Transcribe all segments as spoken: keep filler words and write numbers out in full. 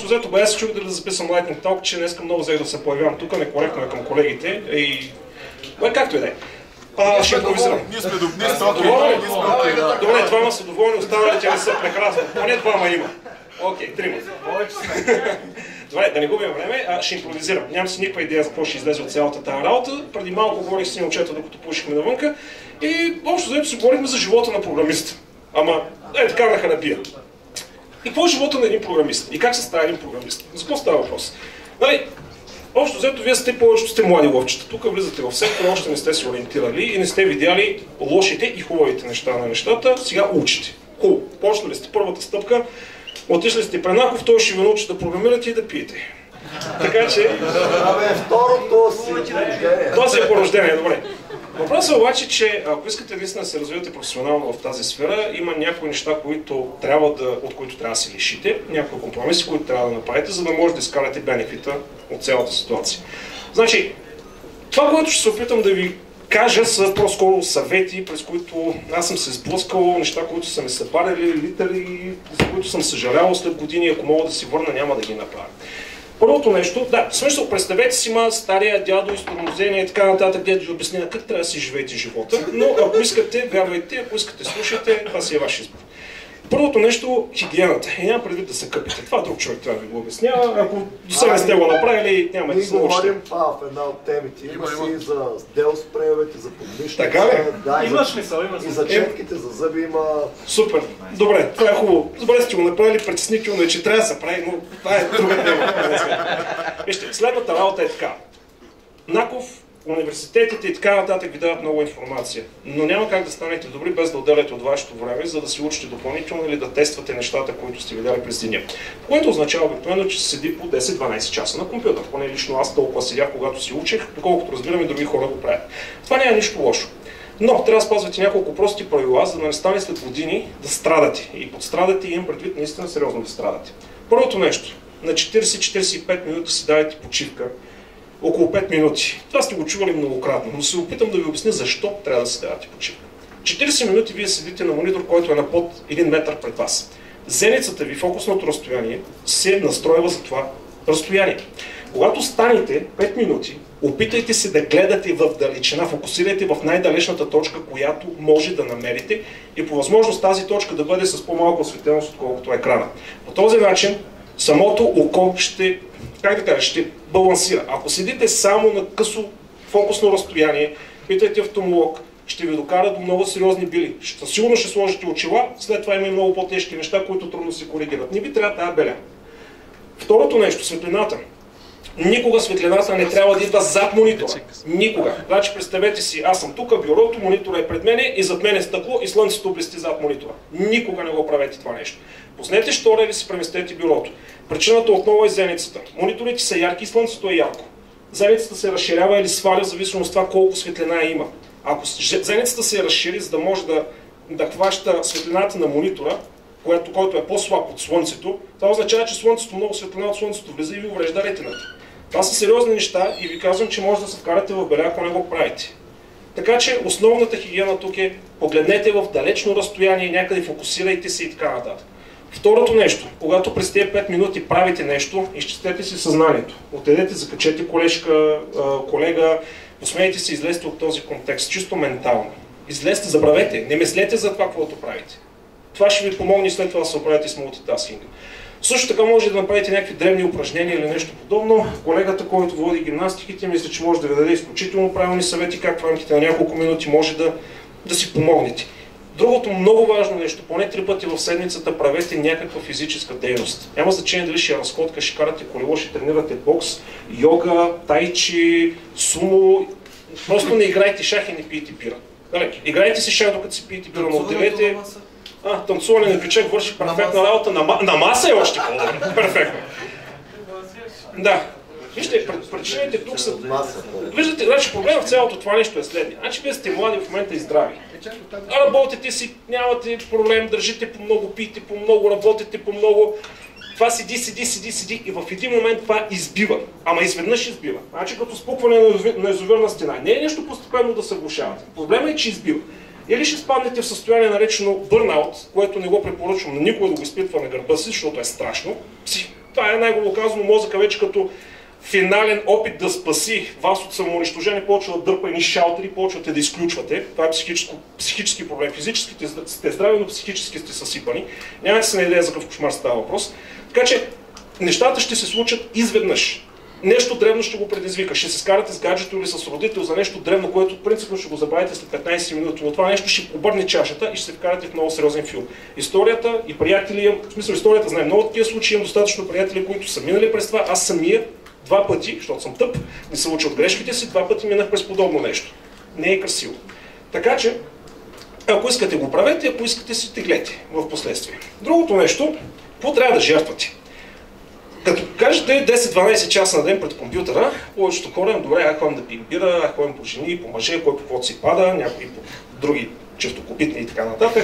общо взето, бе, се чух да записам Lightning Talk, че днес много взех да се появявам тук, некоректно е към колегите и... Бе, както и да е. А, ще импровизирам. Ние сме доволни. Добре, двама са доволни, останалите не са прекрасно. Поне двама има. Окей, трима. Добре, да не губим време, а ще импровизирам. Нямам си никаква идея за какво ще излезе от цялата тази работа. Преди малко говорих с момчета, докато пушихме навънка. И общо взето си говорихме за живота на програмиста. Ама, е така на ханабия. И какво е живота на един програмист? И как се става един програмист? За какво става въпрос? Нали, общо взето, вие сте повечето сте млади ловчета. Тук влизате в сектора, още не сте се ориентирали и не сте видяли лошите и хубавите неща на нещата. Сега учите. Хубаво. Почнали сте първата стъпка, отишли сте при Наков, той ще ви научи да програмирате и да пиете. Така че... Абе, второто си порождение. Това си е порождение, добре. Въпросът е обаче, че ако искате наистина да се развивате професионално в тази сфера, има някои неща, които трябва да, от които трябва да се лишите, някои компромиси, които трябва да направите, за да може да изкарате бенефита от цялата ситуация. Значи, това, което ще се опитам да ви кажа, са по-скоро съвети, през които аз съм се сблъскал, неща, които са ми се парили, литали, за които съм съжалявал след години, ако мога да си върна, няма да ги направя. Първото нещо, да, в смисъл, представете си ма стария дядо, изтормозение и така нататък, дядо ви обясни на как трябва да си живеете живота, но ако искате, вярвайте, ако искате, слушайте, това си е ваш избор. Първото нещо, хигиената. И няма предвид да се къпите. Това друг човек трябва да ви го обяснява. Ако до сега не сте го направили, няма да се научите. Ние говорим това в една от темите. Има си за дел спрейовете, за подмишница. Така ли? Да, има смисъл, има смисъл. И за четките, за зъби има... Супер. Добре, това е хубаво. Добре сте го направили, притеснително е, че трябва да се прави, но това е друга тема. Вижте, следната работа е така. Наков, университетите и така нататък ви дават много информация, но няма как да станете добри без да отделяте от вашето време, за да си учите допълнително или да тествате нещата, които сте видяли през деня. Което означава обикновено, че се седи по десет-дванайсет часа на компютър. Поне лично аз толкова седях, когато си учех, доколкото разбираме, други хора го правят. Това няма нищо лошо. Но трябва да спазвате няколко прости правила, за да не стане след години да страдате. И под страдате имам предвид наистина сериозно да страдате. Първото нещо, на четирийсет-четирийсет и пет минути си давайте почивка. Около пет минути. Това сте го чували многократно, но се опитам да ви обясня защо трябва да си давате почивка. четирийсет минути вие седите на монитор, който е на под един метър пред вас. Зеницата ви, фокусното разстояние, се настройва за това разстояние. Когато станете пет минути, опитайте се да гледате в далечина, фокусирайте в най-далечната точка, която може да намерите и по възможност тази точка да бъде с по-малка осветленост, отколкото екрана. По този начин самото око ще, как да кажа, ще балансира. Ако седите само на късо фокусно разстояние, питайте офталмолог, ще ви докара до много сериозни били. Сигурно ще сложите очила, след това има и много по-тежки неща, които трудно се коригират. Не ви трябва тази беля. Второто нещо, светлината. Никога светлината не трябва да идва зад монитора. Никога. Значи представете си, аз съм тук, бюрото, монитора е пред мене и зад мен е стъкло и слънцето блести зад монитора. Никога не го правете това нещо. Пуснете штора или си преместете бюрото. Причината отново е зеницата. Мониторите са ярки и слънцето е ярко. Зеницата се разширява или сваля в зависимост от това колко светлина има. Ако зеницата се разшири, за да може да, да хваща светлината на монитора, което, който е по-слаб от слънцето, това означава, че слънцето, много светлина от слънцето влиза и ви уврежда ретината. Това са сериозни неща и ви казвам, че може да се вкарате в беля, ако не го правите. Така че основната хигиена тук е погледнете в далечно разстояние, някъде фокусирайте се и така нататък. Второто нещо, когато през тези пет минути правите нещо, изчистете си съзнанието. Отидете, закачете колежка, колега, посмейте се, излезте от този контекст, чисто ментално. Излезте, забравете, не мислете за това, каквото правите. Това ще ви помогне след това да се оправите с мултитаскинга. Също така може да направите някакви древни упражнения или нещо подобно. Колегата, който води гимнастиките, мисля, че може да ви даде изключително правилни съвети, как в рамките на няколко минути може да, да си помогнете. Другото много важно нещо, поне три пъти в седмицата правете някаква физическа дейност. Няма значение дали ще е разходка, ще карате колело, ще тренирате бокс, йога, тайчи, сумо. Просто не играйте шах и не пиете пира. Далеки. Играйте си шах, докато си пиете пира, но отделете... А, танцуване на кричак върши перфектна работа, на, на маса е още по-добре. Перфектно. Да. Вижте, причините тук са... Виждате, значи проблемът в цялото това нещо е следния. Значи вие сте млади в момента и здрави. Работите си, нямате проблем, държите по много, пиете по много, работите по много. Това седи, седи, седи, седи и в един момент това избива. Ама изведнъж избива. Значи като спукване на язовирна стена. Не е нещо постепенно да се глушавате. Проблемът е, че избива. Или ще спаднете в състояние наречено бърнаут, което не го препоръчвам на никой да го изпитва на гърба си, защото е страшно. това е най-голо казано, мозъка вече като финален опит да спаси вас от самоунищожение, почва да дърпа едни шалтери, почвате да изключвате. Това е психически проблем. Физически сте здрави, но психически сте съсипани. Нямате се на идея за какъв кошмар става въпрос. Така че нещата ще се случат изведнъж. Нещо древно ще го предизвика. Ще се скарате с гаджето или с родител за нещо древно, което принципно ще го забравите след петнайсет минути, но това нещо ще обърне чашата и ще се вкарате в много сериозен филм. Историята и приятели, в смисъл историята знае много такива случаи, имам достатъчно приятели, които са минали през това. Аз самия два пъти, защото съм тъп, не се уча от грешките си, два пъти минах през подобно нещо. Не е красиво. Така че, ако искате го правете, ако искате си теглете в последствие. Другото нещо, какво трябва да жертвате? Като кажете десет-дванайсет часа на ден пред компютъра, повечето хора, добре, аз ходим да пием бира, аз ходим по жени, по мъже, кой по каквото си пада, някои по други честокопитни и така нататък.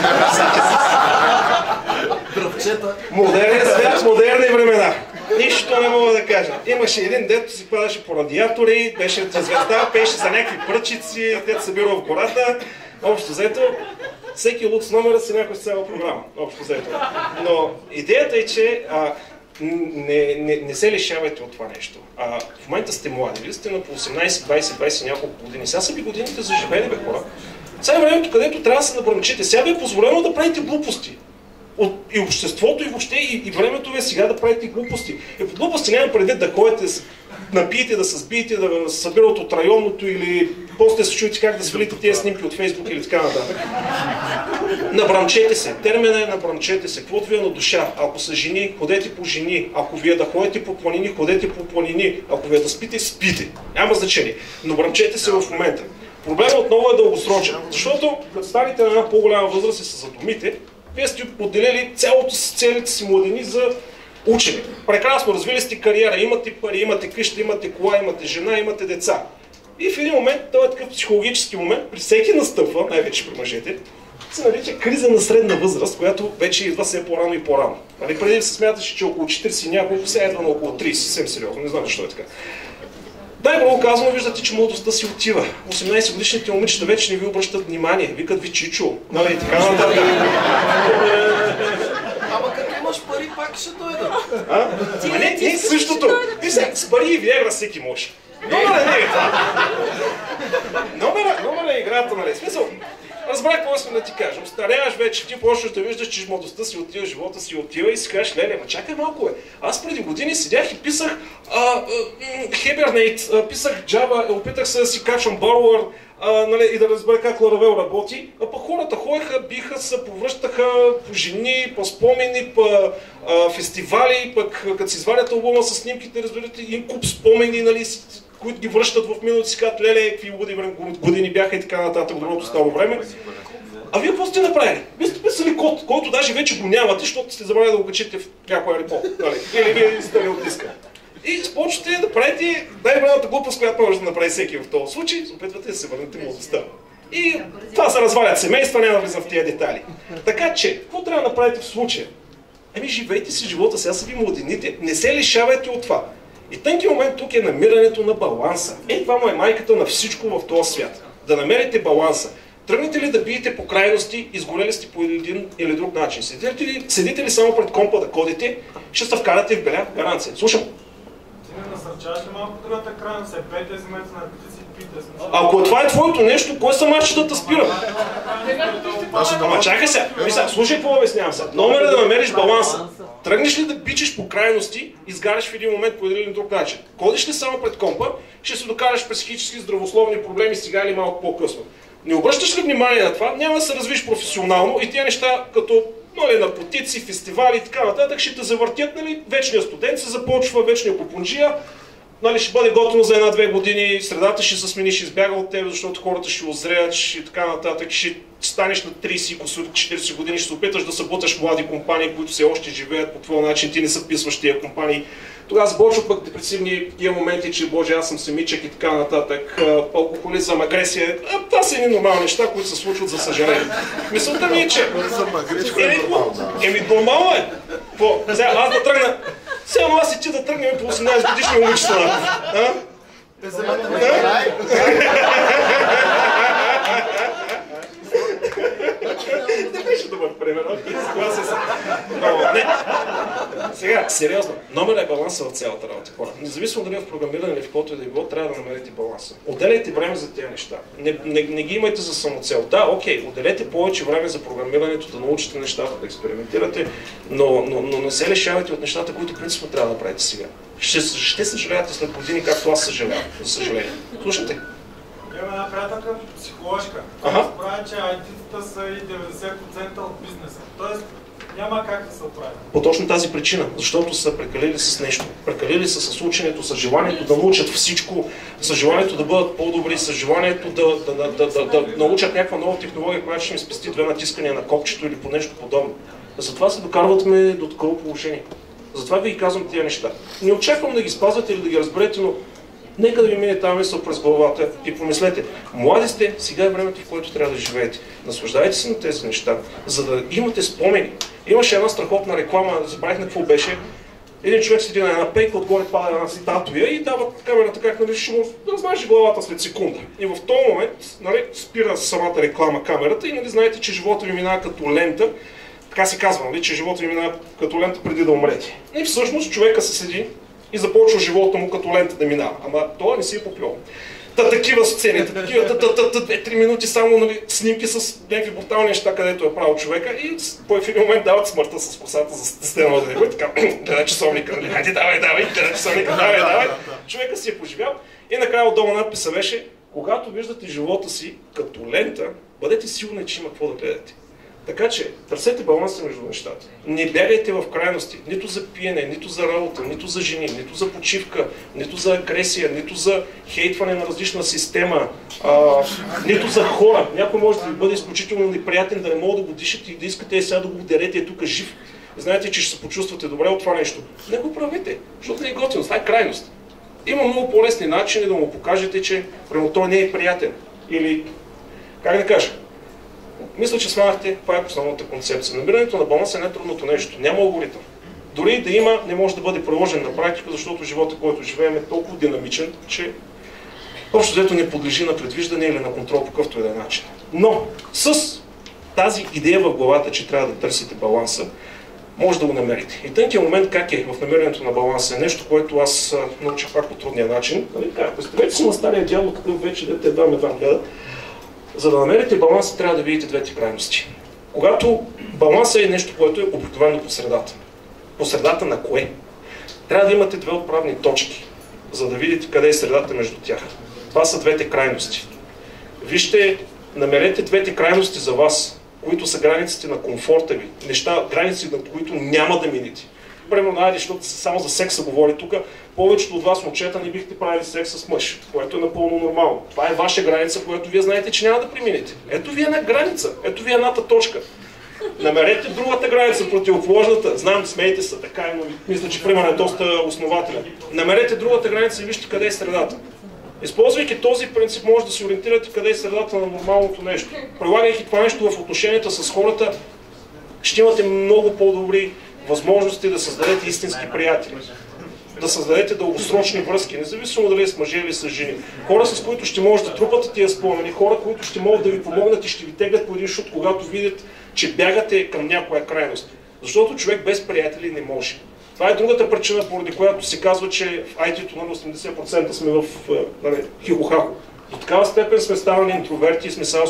Дръвчета. Модерен свят, модерни времена. Нищо не мога да кажа. Имаше един, дето си падаше по радиатори, беше звезда, пеше за някакви пръчици, дето събира в гората. Общо взето, всеки луц номера си някой с цяла програма. Общо взето. Но идеята е, че а, не, не, не се лишавайте от това нещо. А, в момента сте млади, вие сте на по осемнайсет, двайсет, двайсет няколко години. Сега са ви годините за живеене, бе хора. Сега е времето, където трябва да се набранчите. Сега ви е позволено да правите глупости. От, и обществото, и въобще, и, и времето ви е сега да правите глупости. И под глупости няма предвид да ходите, да се напиете, да се сбиете, да се събират от районното или после се чуете как да свалите тези снимки от Фейсбук или така нататък. Набранчете се. Термина е набранчете се. Каквото ви е на душа. Ако са жени, ходете по жени. Ако вие да ходите по планини, ходете по планини. Ако вие да спите, спите. Няма значение. Набранчете се в момента. Проблемът отново е дългосрочен. Защото като станете на една по-голяма възраст и се задумите, вие сте отделили цялото си, целите си младени за учене. Прекрасно, развили сте кариера, имате пари, имате къща, имате кола, имате жена, имате деца. И в един момент, това е такъв психологически момент, при всеки настъпва, най-вече при мъжете, се нарича криза на средна възраст, която вече идва все по-рано и по-рано. Нали, преди се смяташе, че около четирийсет и няколко, сега едва на около трийсет, съвсем сериозно, не знам защо е така. Най-много казано, виждате, че младостта си отива. осемнайсет годишните момичета вече не ви обръщат внимание, викат ви чичо, нали, така нататък. Ама като имаш пари, пак ще дойда. А? Ама не, не същото. Вижте, с пари и виагра всеки може. Номера не е това. Номера, номера е играта, нали? Смисъл, разбрах какво сме да ти кажем. Старяваш вече, ти почваш да виждаш, че младостта си отива, живота си отива и си кажеш, леле, ма чакай малко бе. Аз преди години седях и писах Hibernate, писах Java, опитах се да си качвам Borrower, а, нали, и да разбера как Laravel работи, а пък хората ходеха, биха се, повръщаха по жени, по спомени, по а, фестивали, пък като си извадят албума с снимките, разбирате, им куп спомени, нали, които ги връщат в минути, си казват, леле, какви години бяха и така нататък, доброто старо време. А вие какво сте направили? Вие сте писали код, който даже вече го нямате, защото сте забравили да го качите в някоя репо, нали, или вие сте ли от диска. И започвате да правите най-голямата глупост, която може да направи всеки в този случай, се опитвате да се върнете младостта. И това се развалят семейства, няма да влизам в тия детайли. Така че, какво трябва да направите в случая? Еми, живейте си живота, сега са ви младените, не се лишавайте от това. И тънки момент тук е намирането на баланса. Е, това му е майката на всичко в този свят. Да намерите баланса. Тръгнете ли да биете по крайности, изгорели сте по един или друг начин? Седите ли, седите ли само пред компа да кодите, ще се вкарате в беля гаранция. Слушам. Не насърчаваш ли малко другата крайна, се пете, вземете наркотици и пите? Ако това е твоето нещо, кой съм аз, че да те спирам? Ама чакай сега, слушай какво обяснявам сега. Номер е да намериш баланса. Тръгнеш ли да бичеш по крайности, изгаряш в един момент по един или друг начин. Ходиш ли само пред компа, ще се докараш през психически здравословни проблеми сега или малко по-късно. Не обръщаш ли внимание на това, няма да се развиш професионално и тия неща като нали, наркотици, фестивали и така нататък ще те завъртят, нали, вечният студент се започва, вечния попунджия, нали, ще бъде готово за една-две години, средата ще се смени, ще избяга от теб, защото хората ще озреят и така нататък, ще станеш на трийсет и четирийсет години, ще се опиташ да събуташ млади компании, които все още живеят по твой начин, ти не съписваш тия компании. Тогава започват пък депресивни тия моменти, че боже, аз съм семичък и така нататък, алкохолизъм, агресия. А, това са едни нормални неща, които се случват за съжаление. Мисълта ми е, че... Еми, нормално е. По, сега аз да тръгна... Сега аз и ти да тръгнем по осемнайсет годишни момичета. А? Те за мен ме край. Не беше добре. добър пример. Окей, съгласен съм. Но не. Сега, сериозно, номер е баланса в цялата работа, хора. Независимо дали е в програмиране или в каквото и да е било, трябва да намерите баланса. Отделяйте време за тези неща. Не, не, не ги имайте за самоцел. Да, окей, отделете повече време за програмирането, да научите нещата, да експериментирате, но, но, но не се лишавайте от нещата, които принципно трябва да правите сега. Ще, ще съжалявате след години, както аз съжалявам, за съжаление. Слушайте. Имаме една приятелка психоложка. Ага. Справя, че ай ти-тата са и деветдесет процента от бизнеса. Тоест, няма как да се оправи. По точно тази причина, защото са прекалили с нещо. Прекалили са с ученето, с желанието да научат всичко, с желанието да бъдат по-добри, с желанието да, да, да, да, да, да научат някаква нова технология, която ще им спести две натискания на копчето или по нещо подобно. Затова се докарваме до такова положение. Затова ви казвам тия неща. Не очаквам да ги спазвате или да ги разберете, но нека да ви мине тази мисъл през главата и помислете, млади сте, сега е времето, в което трябва да живеете. Наслаждайте се на тези неща, за да имате спомени. Имаше една страхотна реклама, забравих на какво беше. Един човек седи на една пейка, отгоре пада една статуя и дава камерата как, нали, ще му размаже главата след секунда. И в този момент, нали, спира самата реклама камерата и, нали, знаете, че живота ви минава като лента. Така се казва, нали, че живота ви минава като лента преди да умрете. И всъщност човека се седи и започва живота му като лента да минава. Ама това не си е поплювал. Та такива сцени, такива две-три минути само, нали, снимки с някакви брутални неща, където е правил човека и по един момент дават смъртта с косата за стена да него и така, гледа часовника, нали, хайде давай, давай, гледа часовника, давай, давай. Човека си е поживял и накрая отдолу надписа беше: когато виждате живота си като лента, бъдете сигурни, че има какво да гледате. Така че, търсете баланса между нещата. Не бягайте в крайности, нито за пиене, нито за работа, нито за жени, нито за почивка, нито за агресия, нито за хейтване на различна система, а, нито за хора. Някой може да ви бъде изключително неприятен, да не мога да го дишате и да искате и сега да го ударете е тук жив. Знаете, че ще се почувствате добре от това нещо. Не го правете, защото не е готино, това е крайност. Има много по-лесни начини да му покажете, че прямо той не е приятен. Или, как да кажа, мисля, че смахте, това е основната концепция. Намирането на баланс е най-трудното нещо. Няма алгоритъм. Дори да има, не може да бъде приложен на практика, защото живота, който живеем, е толкова динамичен, че общо взето не подлежи на предвиждане или на контрол по какъвто и да е начин. Но с тази идея в главата, че трябва да търсите баланса, може да го намерите. И тънкият момент как е в намирането на баланса е нещо, което аз научих пак по трудния начин. Нали? Представете си на стария дядо, какъв вече дете едва едва гледа. За да намерите баланса, трябва да видите двете крайности. Когато баланса е нещо, което е обикновено по средата. По средата на кое? Трябва да имате две отправни точки, за да видите къде е средата между тях. Това са двете крайности. Вижте, намерете двете крайности за вас, които са границите на комфорта ви. Неща, граници, на които няма да минете. Примерно, айде, защото само за секса говори тук, повечето от вас, момчета, не бихте правили секс с мъж, което е напълно нормално. Това е ваша граница, която вие знаете, че няма да преминете. Ето ви една граница, ето ви едната точка. Намерете другата граница, противоположната. Знам, смейте се, така е, но мисля, че примерно е доста основателен. Намерете другата граница и вижте къде е средата. Използвайки този принцип, може да се ориентирате къде е средата на нормалното нещо. Прилагайки това нещо в отношенията с хората, ще имате много по-добри възможности да създадете истински приятели. Да създадете дългосрочни връзки, независимо дали е с мъже или с жени. Хора, с които ще може да трупате тия спомени, хора, които ще могат да ви помогнат и ще ви теглят по един шут, когато видят, че бягате към някоя крайност. Защото човек без приятели не може. Това е другата причина, поради която се казва, че в ай ти-то на осемдесет процента сме в нали, хихо-хахо. До такава степен сме ставали интроверти и сме се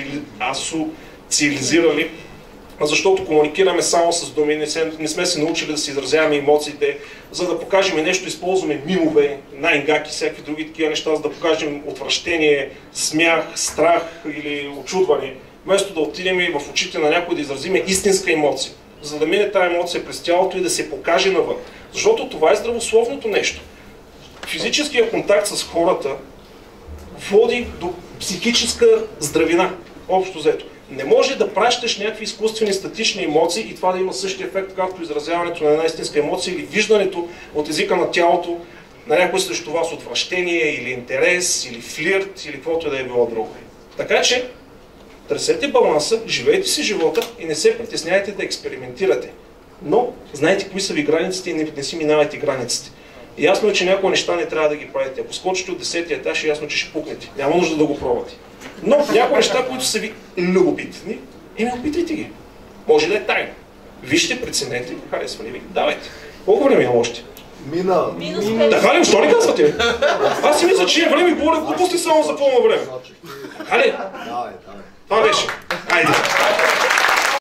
асоциализирали, защото комуникираме само с думи, не, се, не сме се научили да се изразяваме емоциите, за да покажем нещо, използваме мимове, най-гаки, всякакви други такива неща, за да покажем отвращение, смях, страх или очудване, вместо да отидем и в очите на някой да изразиме истинска емоция, за да мине тази емоция през тялото и да се покаже навън. Защото това е здравословното нещо. Физическият контакт с хората води до психическа здравина, общо взето. Не може да пращаш някакви изкуствени статични емоции и това да има същия ефект, както изразяването на една истинска емоция или виждането от езика на тялото на някой срещу вас отвращение или интерес, или флирт, или каквото да е било друго. Така че, търсете баланса, живейте си живота и не се притесняйте да експериментирате. Но знайте кои са ви границите и не, не си минавайте границите. И ясно е, че някои неща не трябва да ги правите. Ако скочите от десетия етаж, е ясно, че ще пукнете. Няма нужда да го пробвате. Но някои неща, които са ви любопитни, еми опитайте ги. Може да е тайна. Вижте, преценете, харесва ли ви, давайте. Колко време има още? Мина. Така ли? Що ли казвате ми? Аз си мисля, че е време и говоря глупости само за пълно време. Така ли? Давай, давай.